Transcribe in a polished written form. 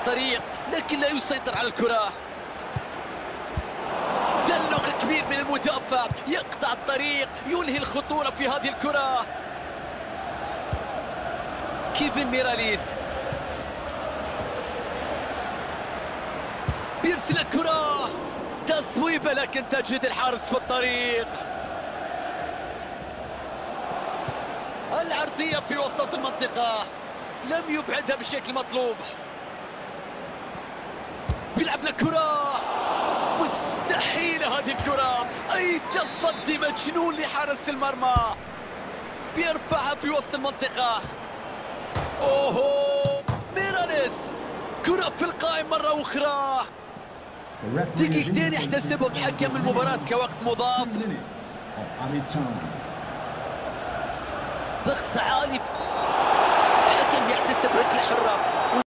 الطريق لكن لا يسيطر على الكرة. تألق كبير من المدافع، يقطع الطريق، ينهي الخطورة في هذه الكرة. كيفن ميراليس بيرسل الكرة، تصويبة لكن تجد الحارس في الطريق. العرضية في وسط المنطقة لم يبعدها بالشكل المطلوب. بيلعب الكرة، مستحيلة هذه الكرة، أي تصدي مجنون لحارس المرمى. بيرفعها في وسط المنطقة. أوهو ميراليس، كرة في القائم مرة أخرى. دقيقتين يحتسبهم حكم المباراة كوقت مضاف. ضغط عالي، حكم يحتسب ركلة حرة.